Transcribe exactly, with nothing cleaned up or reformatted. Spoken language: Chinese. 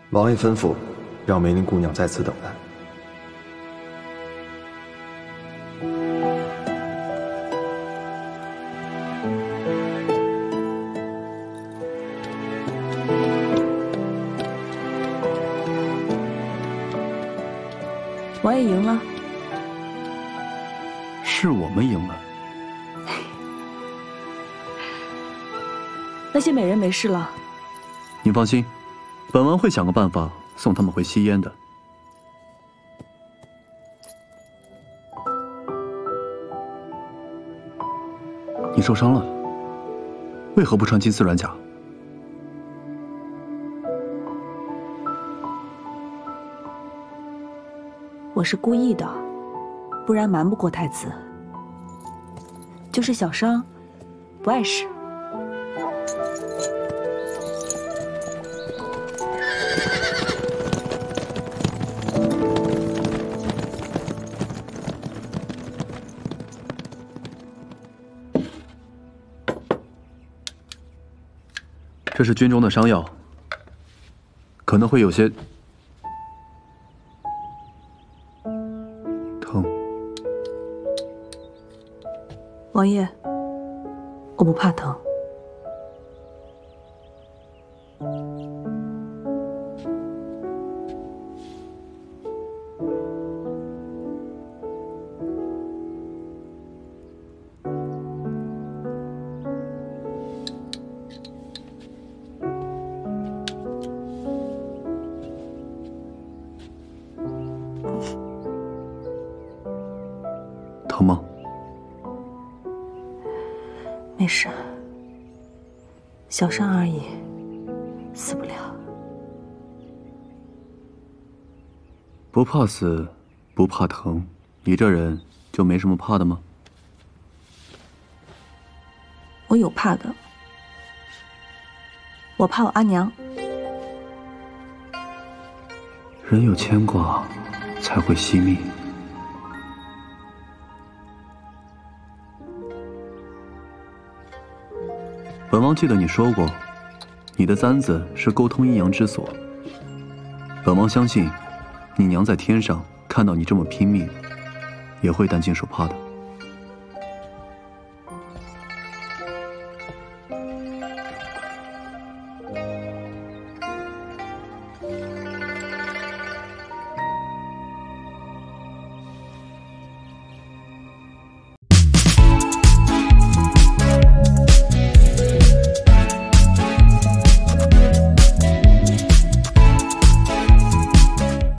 王爷吩咐，让梅林姑娘在此等待。 王爷赢了。 是我们赢了。 那些美人没事了。 你放心，本王会想个办法送他们回西燕的。你受伤了，为何不穿金丝软甲？ 我是故意的，不然瞒不过太子。就是小伤，不碍事。 这是军中的伤药，可能会有些疼。 王爷，我不怕疼。 疼吗？ 没事，小伤而已，死不了。 不怕死，不怕疼，你这人就没什么怕的吗？ 我有怕的，我怕我阿娘。 人有牵挂，才会惜命。本王记得你说过，你的簪子是沟通阴阳之所。本王相信，你娘在天上看到你这么拼命，也会担惊受怕的。